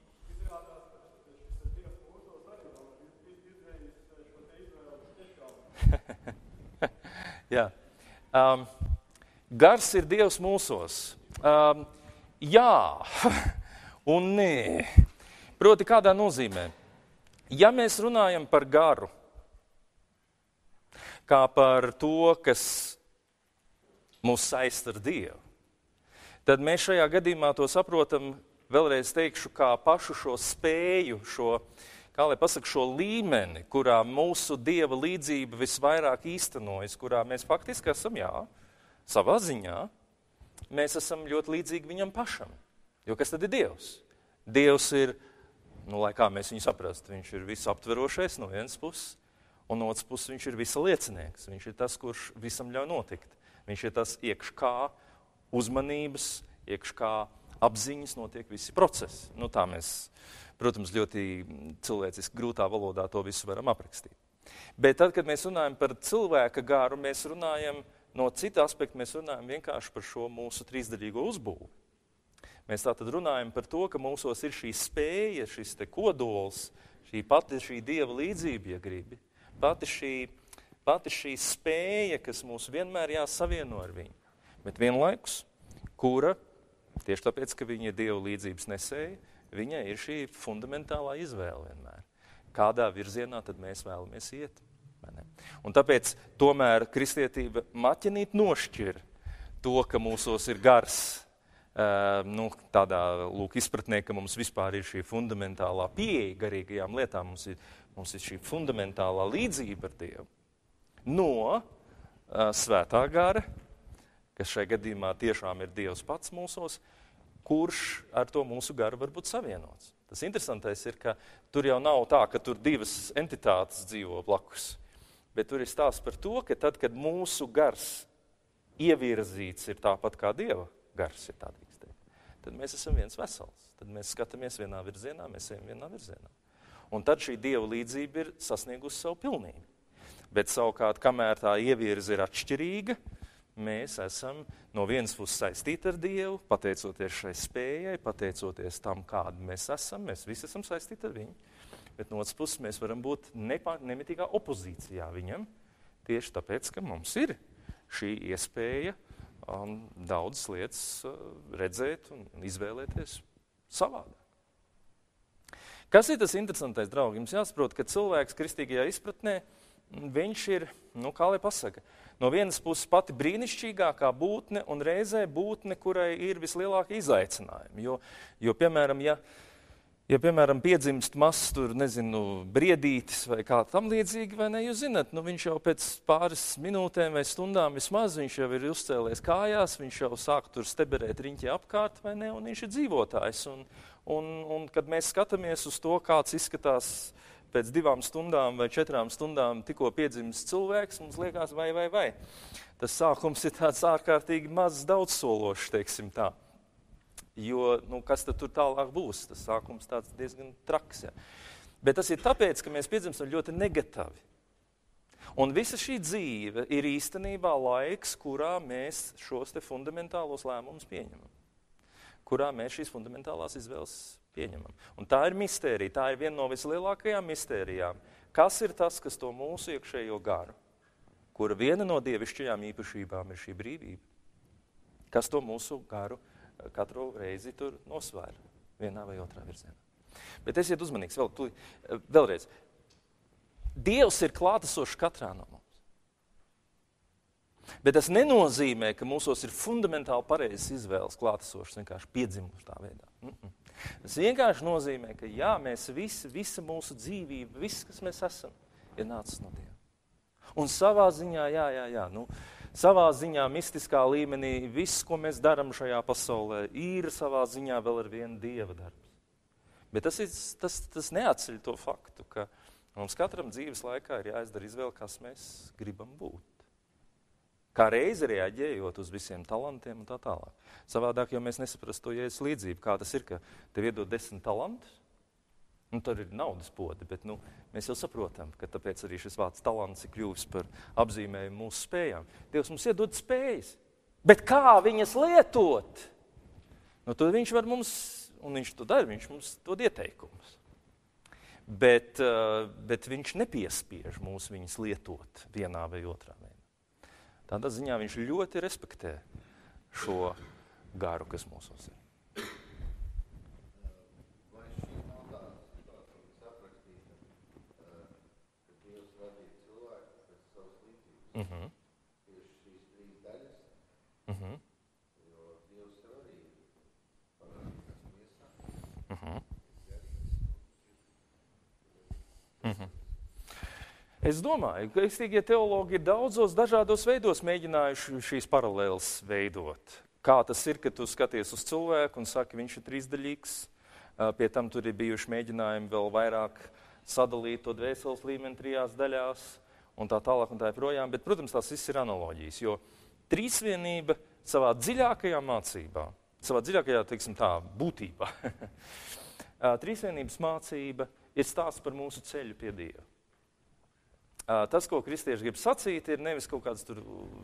Jā. Um, gars ir Dievs mūsos. Um, jā un nē. Proti, kādā nozīmē? Ja mēs runājam par garu, kā par to, kas mūs saista ar Dievu, tad mēs šajā gadījumā to saprotam, vēlreiz teikšu, kā pašu šo spēju, šo, kā lai pasaka, šo līmeni, kurā mūsu Dieva līdzība visvairāk īstenojas, kurā mēs faktiski esam, jā, savā ziņā, mēs esam ļoti līdzīgi viņam pašam. Jo kas tad ir Dievs? Dievs ir, nu, lai kā mēs viņu saprast, viņš ir visaptverošais no vienas puses, un no otras puses viņš ir visa liecinieks. Viņš ir tas, kurš visam ļauj notikt. Viņš ir tas iekš kā uzmanības, iekš kā apziņas notiek visi procesi. Nu, tā mēs, protams, ļoti cilvēciski grūtā valodā to visu varam aprakstīt. Bet tad, kad mēs runājam par cilvēka garu, mēs runājam no cita aspekta, mēs runājam vienkārši par šo mūsu trīsdaļīgo uzbūvi. Mēs tātad runājam par to, ka mūsos ir šī spēja, šis te kodols, šī pati šī Dieva līdzība, ja gribi, pati šī, pati šī spēja, kas mūs vienmēr jāsavieno ar viņu. Bet vienlaikus, kura, tieši tāpēc, ka viņa ir Dieva līdzības nesēja, viņai ir šī fundamentālā izvēle vienmēr. Kādā virzienā tad mēs vēlamies iet? Vai ne? Un tāpēc tomēr kristietība maķinīt nošķir to, ka mūsos ir gars, Uh, nu, tādā lūk izpratnē, ka mums vispār ir šī fundamentālā pieeja garīgajām lietām, mums ir, mums ir šī fundamentālā līdzība ar Dievu. No uh, svētā gara, kas šai gadījumā tiešām ir Dievs pats mūsos, kurš ar to mūsu garu var būt savienots. Tas interesantais ir, ka tur jau nav tā, ka tur divas entitātes dzīvo blakus, bet tur ir stāsts par to, ka tad, kad mūsu gars ievirzīts ir tāpat kā Dieva gars, ir tādīgs teikt, tad mēs esam viens vesels. Tad mēs skatāmies vienā virzienā, mēs ejam vienā virzienā. Un tad šī Dieva līdzība ir sasniegusi savu pilnību. Bet savukārt, kamēr tā ievirze ir atšķirīga, mēs esam no vienas puses saistīti ar Dievu, pateicoties šai spējai, pateicoties tam, kādi mēs esam, mēs visi esam saistīti ar viņu. Bet no otras puses mēs varam būt nepā, nemitīgā opozīcijā viņam, tieši tāpēc, ka mums ir šī iespēja un daudzas lietas redzēt un izvēlēties savādāk. Kas ir tas interesantais, draugi? Jums jāsaprot, ka cilvēks kristīgajā izpratnē, viņš ir, nu kā lai pasaka, no vienas puses pati brīnišķīgākā būtne un reizē būtne, kurai ir vislielākie izaicinājumi. Jo, jo piemēram, ja, Ja, piemēram, piedzimst mazs, tur, nezinu, briedītis vai kā tam līdzīgi, vai ne, jūs zināt, nu, viņš jau pēc pāris minūtēm vai stundām vismaz, viņš jau ir uzcēlies kājās, viņš jau sāk tur steberēt riņķi apkārt, vai ne, un viņš ir dzīvotājs. Un, un, un kad mēs skatāmies uz to, kāds izskatās pēc divām stundām vai četrām stundām tikko piedzimst cilvēks, mums liekas, vai, vai, vai. Tas sākums ir tāds ārkārtīgi mazs, daudzsološs, teiksim tā. Jo, nu, kas tad tur tālāk būs? Tas sākums tāds diezgan traks. Ja. Bet tas ir tāpēc, ka mēs piedzimstam ļoti negatīvi. Un visa šī dzīve ir īstenībā laiks, kurā mēs šos te fundamentālos lēmumus pieņemam. Kurā mēs šīs fundamentālās izvēles pieņemam. Un tā ir mistērija, tā ir viena no vislielākajām mistērijām. Kas ir tas, kas to mūsu iekšējo garu, kura viena no dievišķajām īpašībām ir šī brīvība? Kas to mūsu garu katru reizi tur nosvēra vienā vai otrā virzienā. Bet esiet uzmanīgs vēl, tu, vēlreiz. Dievs ir klātesošs katrā no mums. Bet tas nenozīmē, ka mūsos ir fundamentāli pareizas izvēles klātesošas, vienkārši piedzimuši tā veidā. Mm-mm. Tas vienkārši nozīmē, ka jā, mēs visi, visa mūsu dzīvība, viss, kas mēs esam, ir nācis no Dieva. Un savā ziņā, jā, jā, jā, nu, savā ziņā mistiskā līmenī viss, ko mēs darām šajā pasaulē, ir savā ziņā vēl ar vienu Dieva darbs. Bet tas, ir, tas, tas neatceļ to faktu, ka mums katram dzīves laikā ir jāizdara izvēle, kas mēs gribam būt. Kā reizi reaģējot uz visiem talantiem un tā tālāk. Savādāk, jo mēs nesaprastu to Jēzus līdzību, kā tas ir, ka tev iedod desmit talantus, un tur ir naudas podi, bet nu, mēs jau saprotam, ka tāpēc arī šis vārds talants ir kļuvis par apzīmējumu mūsu spējām. Dievs mums iedod spējas, bet kā viņas lietot? Nu, tad viņš var mums, un viņš to dara, viņš mums dod ieteikumus. Bet, bet viņš nepiespiež mūs viņas lietot vienā vai otrā veidā. Tādā ziņā viņš ļoti respektē šo garu, kas mūsos ir. Vai šī nav tā situācija, kas aprakstīta, ka Dievs radīja cilvēku pēc savas līdzības? Uh-huh. Tieši šīs trīs daļas, uh-huh. jo Dievs ir arī parādītās miesā. Uh-huh. Uh-huh. Es domāju, ka kristīgie teologi ir daudzos dažādos veidos mēģinājuši šīs paralēles veidot. Kā tas ir, ka tu skaties uz cilvēku un saki, viņš ir trīsdaļīgs. Pie tam tur ir bijuši mēģinājumi vēl vairāk sadalīt to dvēseles līmeni trijās daļās un tā tālāk un tā projām. Bet, protams, tās viss ir analoģijas, jo trīsvienība savā dziļākajā mācībā, savā dziļākajā, teiksim tā, būtībā, trīsvienības mācība ir stāsts par mūsu ceļu pie Dieva. Tas, ko kristieši grib sacīt, ir nevis kaut kādas tur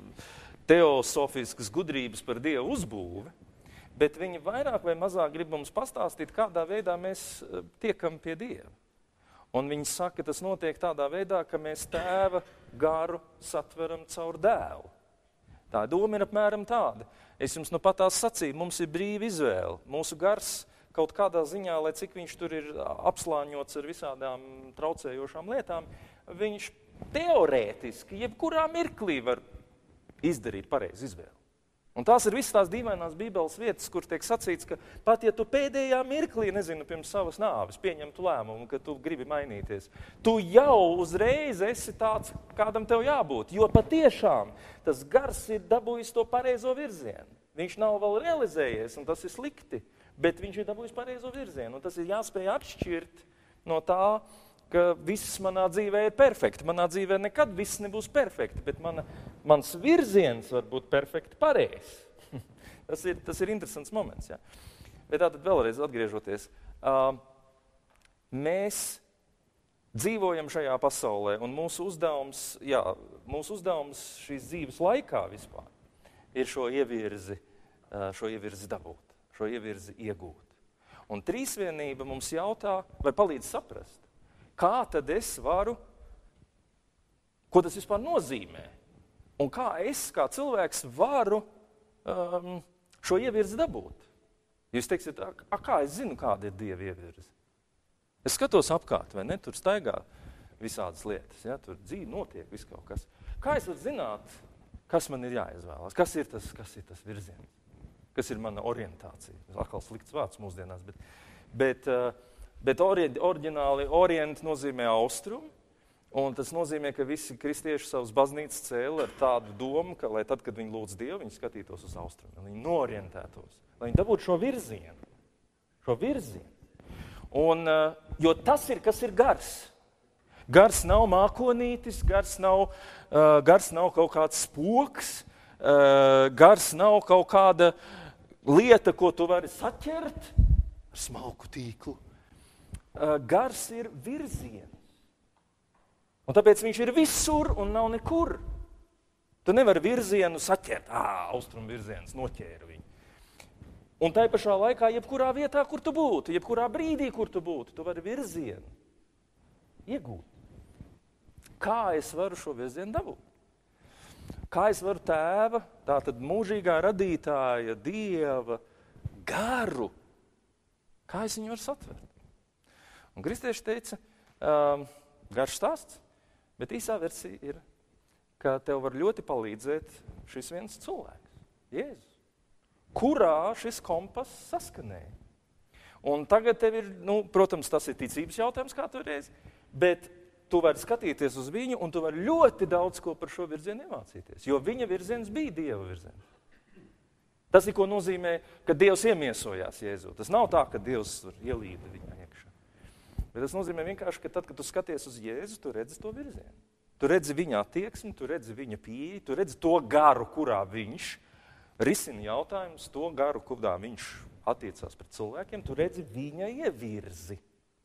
teosofiskas gudrības par Dievu uzbūvi, bet viņi vairāk vai mazāk grib mums pastāstīt, kādā veidā mēs tiekam pie Dieva. Un viņi saka, ka tas notiek tādā veidā, ka mēs tēva garu satveram caur dēlu. Tā doma ir apmēram tāda. Es jums nu pat tās sacīju, mums ir brīva izvēle. Mūsu gars kaut kādā ziņā, lai cik viņš tur ir apslāņots ar visādām traucējošām lietām, viņš teorētiski, jebkurā mirklī var izdarīt pareizu izvēli. Un tās ir visas tās dīvainās Bībeles vietas, kur tiek sacīts, ka pat ja tu pēdējā mirklī, nezinu, pirms savas nāves pieņemtu lēmumu, ka tu gribi mainīties, tu jau uzreiz esi tāds, kādam tev jābūt, jo patiešām tas gars ir dabūjis to pareizo virzienu. Viņš nav vēl realizējies, un tas ir slikti, bet viņš ir dabūjis pareizo virzienu, un tas ir jāspēj atšķirt no tā, ka viss manā dzīvē ir perfekti. Manā dzīvē nekad viss nebūs perfekti, bet mana, mans virziens var būt perfekti pareizs. tas, ir, tas ir interesants moments. Ja? Bet tātad vēlreiz atgriežoties, uh, mēs dzīvojam šajā pasaulē, un mūsu uzdevums, jā, mūsu uzdevums šīs dzīves laikā vispār ir šo ievirzi, uh, šo ievirzi dabūt, šo ievirzi iegūt. Un trīsvienība mums jautā, vai palīdz saprast, kā tad es varu, ko tas vispār nozīmē? Un kā es, kā cilvēks, varu um, šo ievirzi dabūt? Jūs teiksiet, a, a, kā es zinu, kāda ir Dieva ievirzi? Es skatos apkārt, vai ne? Tur staigā visādas lietas, ja? Tur dzīve notiek, viss kaut kas. Kā es varu zināt, kas man ir jāizvēlas? Kas ir tas, kas ir tas virziens? Kas ir mana orientācija? Atkal slikts vārds mūsdienās, bet... bet uh, bet ori, oriģināli orienti nozīmē austrumu, un tas nozīmē, ka visi kristieši savus baznīcas cēla ar tādu domu, ka, lai tad, kad viņi lūdz Dievu, viņi skatītos uz austrumu, lai viņi norientētos, lai viņi dabūtu šo virzienu, šo virzienu. Un, jo tas ir, kas ir gars. Gars nav mākonītis, gars nav, uh, gars nav kaut kāds spoks, uh, gars nav kaut kāda lieta, ko tu vari saķert ar smalku tīklu. Uh, gars ir virziens. Un tāpēc viņš ir visur un nav nekur. Tu nevari virzienu saķert. Ā, austrumu virziens, noķēru viņu. Un tai pašā laikā, jebkurā vietā, kur tu būtu, jebkurā brīdī, kur tu būtu, tu vari virzienu iegūt. Kā es varu šo virzienu dabūt? Kā es varu tēva, tātad mūžīgā radītāja, Dieva garu, kā es viņu varu satvert? Un kristieši teica, um, garš stāsts, bet īsā versija ir, ka tev var ļoti palīdzēt šis viens cilvēks, Jēzus, kurā šis kompass saskanēja. Un tagad tev ir, nu, protams, tas ir ticības jautājums kā toreiz, bet tu vari skatīties uz viņu, un tu vari ļoti daudz ko par šo virzienu iemācīties, jo viņa virziens bija Dieva virziens. Tas ir, ko nozīmē, ka Dievs iemiesojās Jēzū. Tas nav tā, ka Dievs ielīda viņā iekšā. Bet tas nozīmē vienkārši, ka tad, kad tu skaties uz Jēzu, tu redzi to virzienu. Tu redzi viņa attieksmi, tu redzi viņa pieeju, tu redzi to garu, kurā viņš risina jautājumus, to garu, kurā viņš attiecās pret cilvēkiem, tu redzi viņa ievirzi.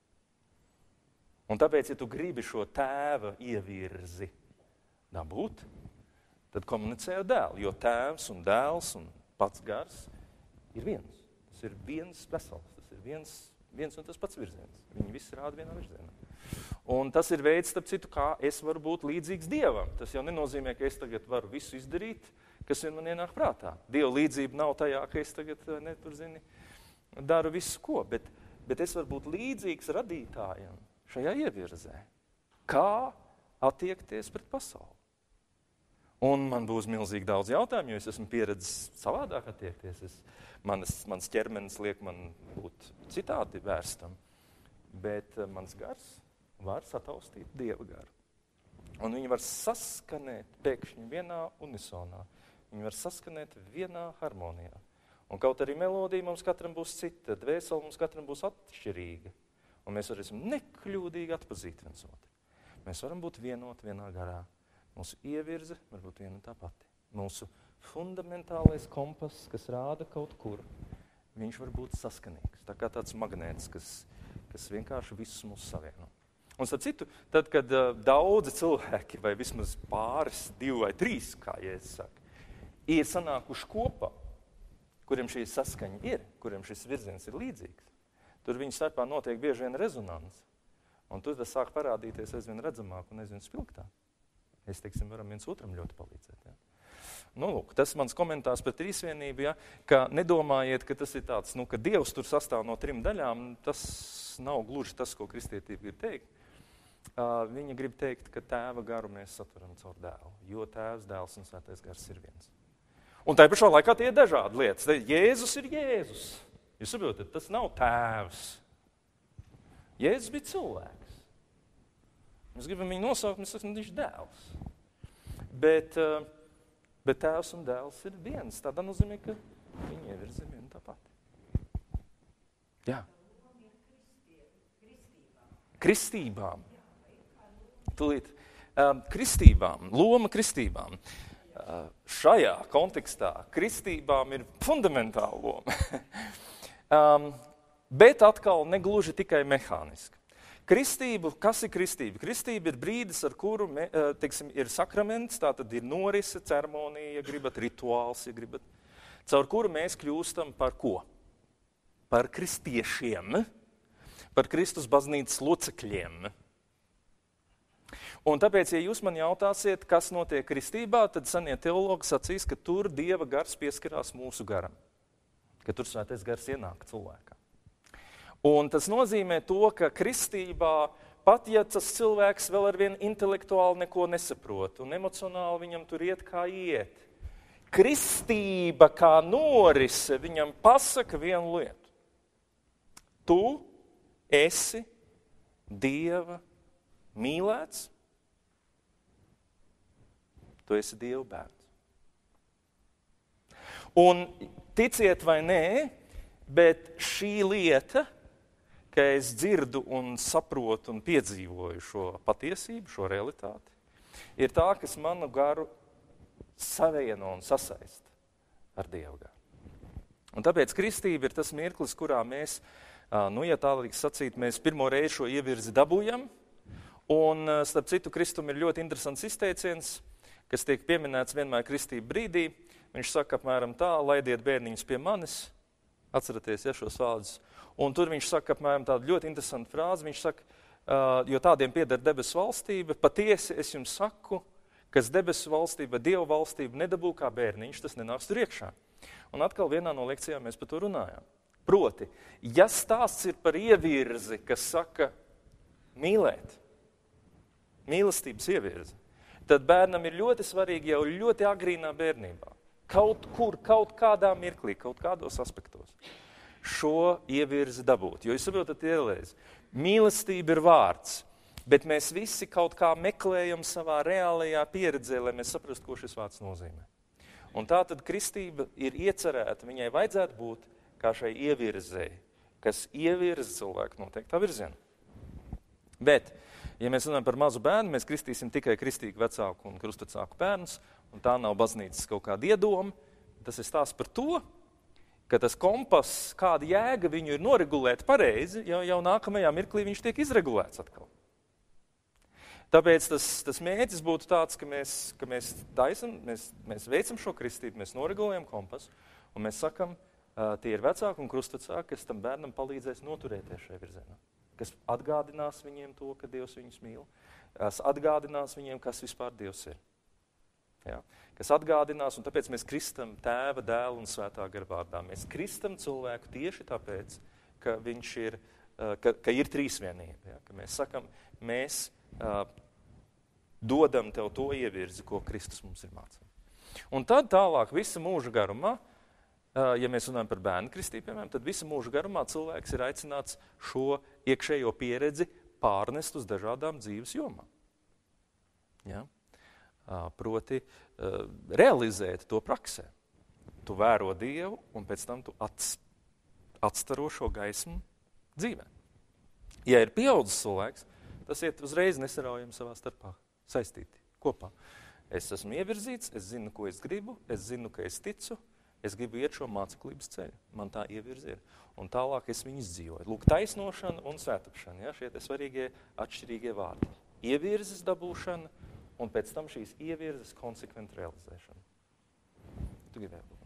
Un tāpēc, ja tu gribi šo tēva ievirzi dabūt, tad komunicē ar dēlu, jo tēvs un dēls un pats gars ir viens. Tas ir viens vesels, tas ir viens, viens un tas pats virziens. Viņi visi rāda vienā virzienā. Un tas ir veids, starp citu, kā es varu būt līdzīgs Dievam. Tas jau nenozīmē, ka es tagad varu visu izdarīt, kas vien man ienāk prātā. Dieva līdzība nav tajā, ka es tagad, ne, tur zini, daru visu ko, bet, bet es varu būt līdzīgs radītājam šajā ievirzē. Kā attiekties pret pasauli? Un man būs milzīgi daudz jautājumu, jo es esmu pieredzis savādāk attiekties. Es, manas, mans ķermenis liek man būt citādi vērstam, bet mans gars var sataustīt Dieva garu. Un viņi var saskanēt pēkšņi vienā unisonā. Viņi var saskanēt vienā harmonijā. Un kaut arī melodija mums katram būs cita, dvēsele mums katram būs atšķirīga. Un mēs varēsim nekļūdīgi atpazīt viens otru. Mēs varam būt vienoti vienā garā. Mūsu ievirze var būt viena tā pati. Mūsu fundamentālais kompass, kas rāda kaut kur, viņš var būt saskanīgs. Tā kā tāds magnēts, kas, kas vienkārši visus mūs savieno. Un starp citu, tad, kad uh, daudzi cilvēki, vai vismaz pāris, divi vai trīs, kā Jēzus saka, ir sanākuši kopā, kuriem šī saskaņa ir, kuriem šis virziens ir līdzīgs, tur viņu starpā notiek bieži vien rezonans. Un tur tas sāk parādīties aizvien redzamāk un aizvien spilgtāk. Es, teiksim, varam viens otram ļoti palīdzēt. Ja? Nu, lūk, tas mans komentārs par trīsvienību, ja? Ka nedomājiet, ka tas ir tāds, nu, ka Dievs tur sastāv no trim daļām, tas nav gluži tas, ko kristietība grib teikt. Uh, viņa grib teikt, ka tēva garu mēs satveram caur dēlu, jo tēvs, dēls un svētais gars ir viens. Un tā pašā laikā tie ir dažādi lietas. Jēzus ir Jēzus. Jūs saprotat, tas nav tēvs. Jēzus bija cilvēks. Mēs gribam viņu nosaukt, mēs sakam, viņš ir dēls. Bet, uh, bet tēvs un dēls ir viens. Tādā nozīmē, ka viņi ievirza vienu tā pati. Jā. Kristībām. Tūlīt. Um, kristībām, loma kristībām. Uh, šajā kontekstā kristībām ir fundamentāla loma. um, bet atkal negluži tikai mehāniski. Kristību, kas ir kristība? Kristība ir brīdis, ar kuru me, uh, teiksim, ir sakraments, tā tad ir norise, ceremonija, ja gribat, rituāls, ja gribat, caur kuru mēs kļūstam par ko? Par kristiešiem, par Kristus baznīcas locekļiem. Un tāpēc, ja jūs man jautāsiet, kas notiek kristībā, tad senie teologi sacīs, ka tur Dieva gars pieskarās mūsu garam, ka tur svētais gars ienāk cilvēkā. Un tas nozīmē to, ka kristībā, pat ja tas cilvēks vēl ar vienu intelektuāli neko nesaprot, un emocionāli viņam tur iet kā iet, kristība kā norise viņam pasaka vienu lietu. Tu esi Dieva mīlēts, tu esi Dieva bērns. Un ticiet vai nē, bet šī lieta, ka es dzirdu un saprotu un piedzīvoju šo patiesību, šo realitāti, ir tā, kas manu garu savieno un sasaista ar Dievu garu. Un tāpēc kristība ir tas mirklis, kurā mēs, nu, ja tā liek sacīt, mēs pirmo reizi šo ievirzi dabūjam, un starp citu Kristum ir ļoti interesants izteiciens, kas tiek pieminēts vienmēr kristība brīdī. Viņš saka apmēram tā, laidiet bērniņus pie manis, atceraties, ja, šos vārdus. Un tur viņš saka apmēram tādu ļoti interesantu frāzi, viņš saka, jo tādiem pieder debesu valstība, patiesi es jums saku, kas debesu valstība, Dieva valstība nedabū kā bērniņš, tas nenāks tur iekšā. Un atkal vienā no lekcijām mēs par to runājām. Proti, ja stāsts ir par ievirzi, kas saka mīlēt, mīlestības ievirzi, tad bērnam ir ļoti svarīgi jau ļoti agrīnā bērnībā, kaut kur, kaut kādā mirklī, kaut kādos aspektos, šo ievirzi dabūt. Jo jūs saprotat ielēzi, mīlestība ir vārds, bet mēs visi kaut kā meklējam savā reālajā pieredzē, lai mēs saprastu, ko šis vārds nozīmē. Un tā tad kristība ir iecerēta, viņai vajadzētu būt kā šai ievirzei, kas ievirza cilvēku noteiktā virzienā. Bet, ja mēs runājam par mazu bērnu, mēs kristīsim tikai kristīgu vecāku un krustvecāku bērnus, un tā nav baznīcas kaut kāda iedoma. Tas ir stāsts par to, ka tas kompass, kāda jēga viņu ir noregulēt pareizi, jau, jau nākamajā mirklī viņš tiek izregulēts atkal. Tāpēc tas, tas mērķis būtu tāds, ka mēs, ka mēs taisam, mēs, mēs veicam šo kristību, mēs noregulējam kompasu, un mēs sakam, uh, tie ir vecāki un krustvecāki, kas tam bērnam palīdzēs noturēties šajā virzienā. Kas atgādinās viņiem to, ka Dievs viņus mīl, kas atgādinās viņiem, kas vispār Dievs ir. Ja? Kas atgādinās, un tāpēc mēs kristam Tēva, Dēla un Svētā gara vārdā. Mēs kristam cilvēku tieši tāpēc, ka viņš ir, ka, ka ir trīsvienība. Ja? Ka mēs sakam, mēs uh, dodam tev to ievirzi, ko Kristus mums ir mācījis. Un tad tālāk visa mūža garumā, uh, ja mēs runājam par bērnu kristību, piemēram, tad visa mūža garumā cilvēks ir aicināts šo iekšējo pieredzi pārnest uz dažādām dzīves jomām. Ja? Proti, realizēt to praksē. Tu vēro Dievu, un pēc tam tu atstaro šo gaismu dzīvē. Ja ir pieaudzis cilvēks, tas iet uzreiz nesaraujami savā starpā saistīti kopā. Es esmu ievirzīts, es zinu, ko es gribu, es zinu, ka es ticu, es gribu iet šo māceklības ceļu. Man tā ievirzi ir. Un tālāk es viņus dzīvoju. Lūk, taisnošana un svētapšana, ja, šie te svarīgie atšķirīgie vārdi. Ievirzes dabūšana un pēc tam šīs ievirzes konsekventa realizēšana. Tu gribēji būt?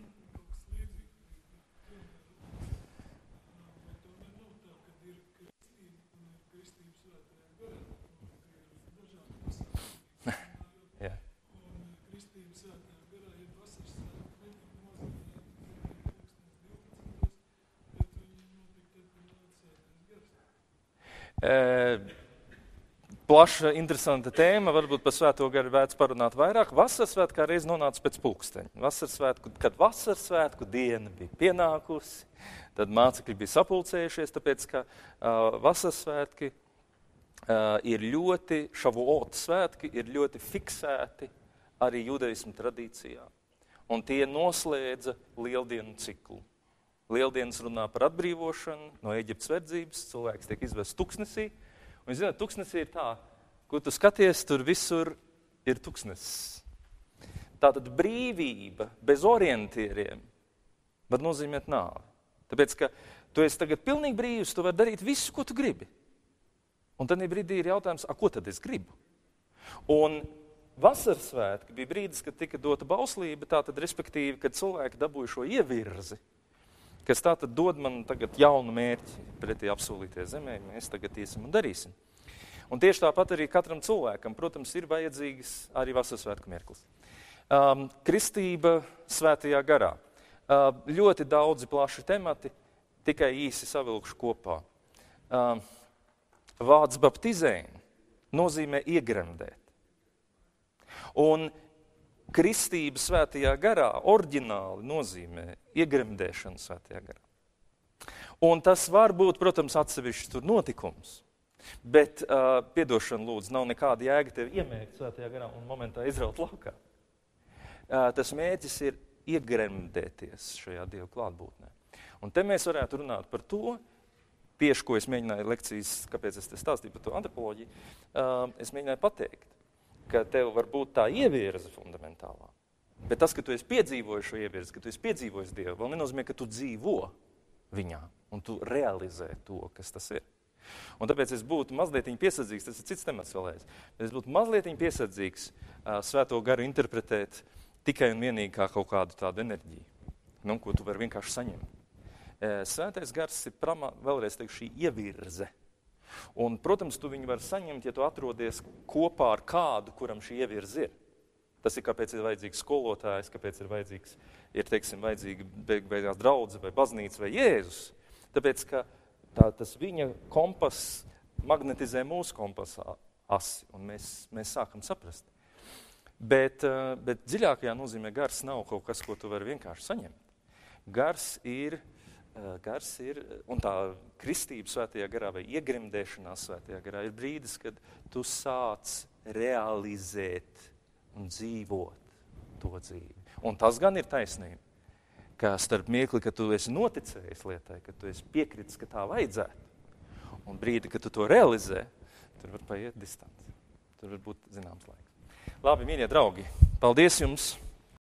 E, plaša, interesanta tēma, varbūt par Svēto garu vērts parunāt vairāk. Vasarsvētku kā reiz nonāca pēc pulksteņa. Vasarsvētku, kad vasarsvētku diena bija pienākusi, tad mācekļi bija sapulcējušies, tāpēc, ka uh, vasarsvētki uh, ir ļoti, šavuot svētki ir ļoti fiksēti arī judaismu tradīcijā. Un tie noslēdza lieldienu ciklu. Lieldienas runā par atbrīvošanu no Eģiptes verdzības, cilvēks tiek izvests tuksnesī. Un, zināt, tuksnesī ir tā, kur tu skaties, tur visur ir tuksnesis. Tātad brīvība bez orientieriem var nozīmēt nāvi. Tāpēc, ka tu esi tagad pilnīgi brīvs, tu vari darīt visu, ko tu gribi. Un tad brīdī ir jautājums, a, ko tad es gribu? Un vasarsvētki bija brīdis, kad tika dota bauslība, tātad respektīvi, kad cilvēki dabūja šo ievirzi, kas tātad dod man tagad jaunu mērķi pretī apsolītie zemē, mēs tagad iesim un darīsim. Un tieši tāpat arī katram cilvēkam, protams, ir vajadzīgs arī vasarsvētku mirklis. Um, kristība svētajā garā. Uh, ļoti daudzi plaši temati, tikai īsi savilkšu kopā. Um, vārds baptizēn nozīmē iegremdēt. Un kristība svētajā garā oriģināli nozīmē iegremdēšanu svētajā garā. Un tas var būt, protams, atsevišķs tur notikums. Bet uh, piedošana lūdzu, nav nekāda jēga tevi iemēgt svētajā garā un momentā izraut laukā. Uh, tas mērķis ir iegremdēties šajā Dieva klātbūtnē. Un te mēs varētu runāt par to, tieši ko es mēģināju lekcijas, kāpēc es te stāstīju par to antropoloģiju, uh, es mēģināju pateikt, ka tev var būt tā ievirze fundamentālā. Bet tas, ka tu esi piedzīvojis šo ievirzi, ka tu esi piedzīvojis Dievu, vēl nenozīmē, ka tu dzīvo viņā un tu realizē to, kas tas ir. Un tāpēc es būtu mazliet piesardzīgs, tas ir cits temats vēlreiz, bet es būtu mazliet piesardzīgs uh, svēto garu interpretēt tikai un vienīgi kā kaut kādu tādu enerģiju, nu, ko tu vari vienkārši saņemt. Uh, svētais gars ir, pramā, vēlreiz teikšu, šī ievirze. Un, protams, tu viņu vari saņemt, ja tu atrodies kopā ar kādu, kuram šī ievirze ir. Tas ir, kāpēc ir vajadzīgs skolotājs, kāpēc ir vajadzīgs, ir, teiksim, vajadzīga beig, beigās draudze vai baznīca vai Jēzus. Tāpēc, ka tā, tas viņa kompas magnetizē mūsu kompasa asi, un mēs, mēs sākam saprast. Bet, bet dziļākajā nozīmē gars nav kaut kas, ko tu vari vienkārši saņemt. Gars ir, gars ir, un tā kristība svētajā garā vai iegrimdēšanās svētajā garā ir brīdis, kad tu sāc realizēt un dzīvot to dzīvi. Un tas gan ir taisnība, ka starp mirkli, ka tu esi noticējis lietai, ka tu esi piekritis, ka tā vajadzētu, un brīdi, kad tu to realizē, tur var paiet distanci. Tur var būt zināms laiks. Labi, mīļie draugi, paldies jums!